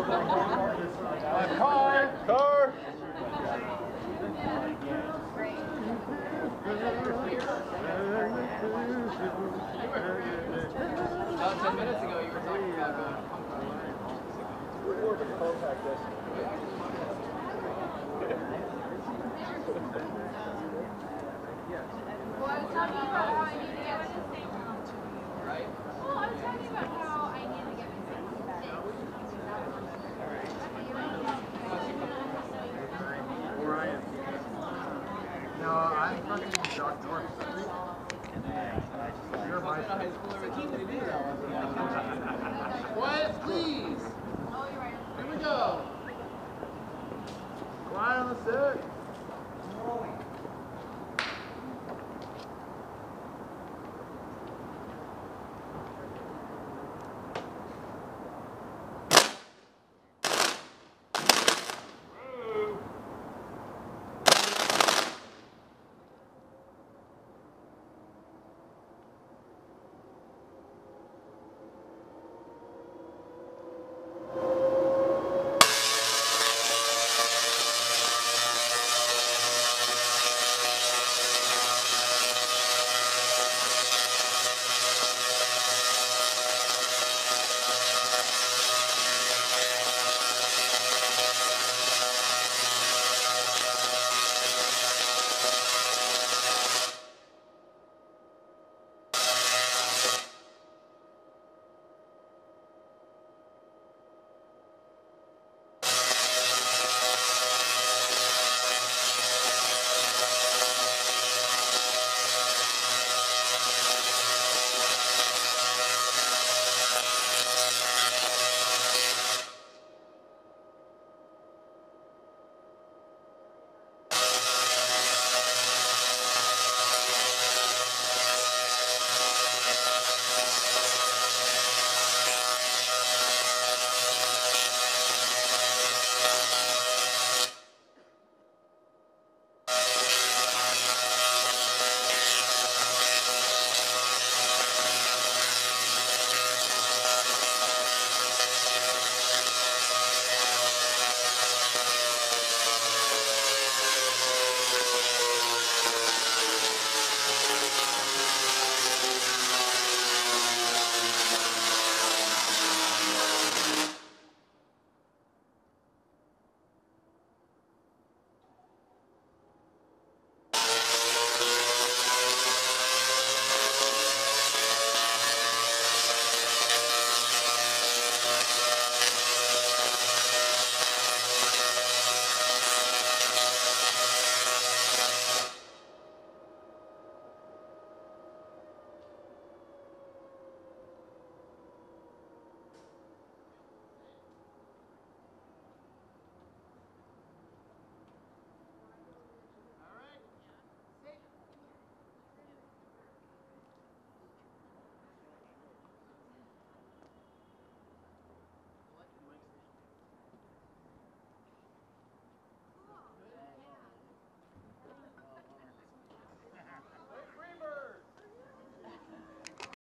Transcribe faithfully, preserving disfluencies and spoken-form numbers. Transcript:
Car! Car! About ten minutes ago, you were talking about going to punk rock. Well, I was talking about how I need to get Right? Well, I was talking about how I need to get my safety back. Ryan. No, I'm fucking Doc North. You're my high schooler Quiet, please! Oh, you're right. Here we go. Quiet on the set.